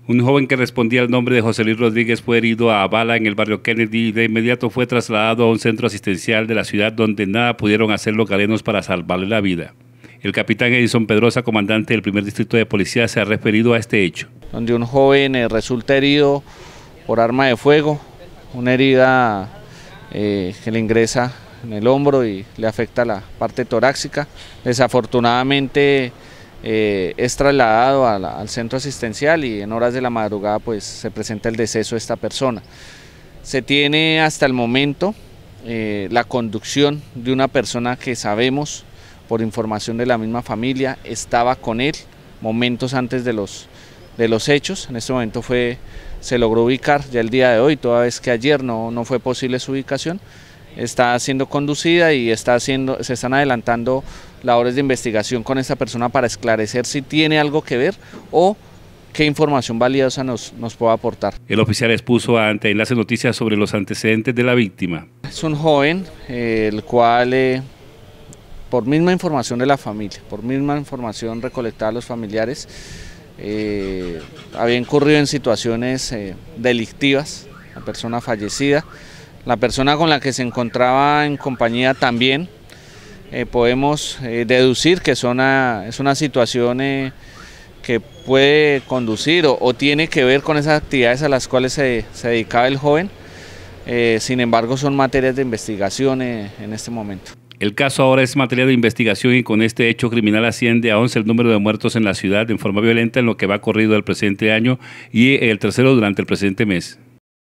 Un joven que respondía al nombre de José Luis Rodríguez fue herido a bala en el barrio Kennedy y de inmediato fue trasladado a un centro asistencial de la ciudad donde nada pudieron hacer los galenos para salvarle la vida. El capitán Edison Pedrosa, comandante del primer distrito de policía, se ha referido a este hecho. Donde un joven resulta herido por arma de fuego, una herida que le ingresa en el hombro y le afecta la parte torácica. Desafortunadamente es trasladado al centro asistencial y en horas de la madrugada pues se presenta el deceso de esta persona. Se tiene hasta el momento la conducción de una persona que sabemos por información de la misma familia estaba con él momentos antes de los hechos. En este momento se logró ubicar ya el día de hoy, toda vez que ayer no fue posible su ubicación. Está siendo conducida y se están adelantando labores de investigación con esta persona para esclarecer si tiene algo que ver o qué información valiosa nos puede aportar. El oficial expuso ante Enlace Noticias sobre los antecedentes de la víctima. Es un joven el cual, por misma información de la familia, por misma información recolectada a los familiares, había incurrido en situaciones delictivas, la persona fallecida. La persona con la que se encontraba en compañía también podemos deducir que es una situación que puede conducir o tiene que ver con esas actividades a las cuales se dedicaba el joven. Sin embargo, son materias de investigación en este momento. El caso ahora es materia de investigación y con este hecho criminal asciende a 11 el número de muertos en la ciudad en forma violenta en lo que va corrido el presente año y el tercero durante el presente mes.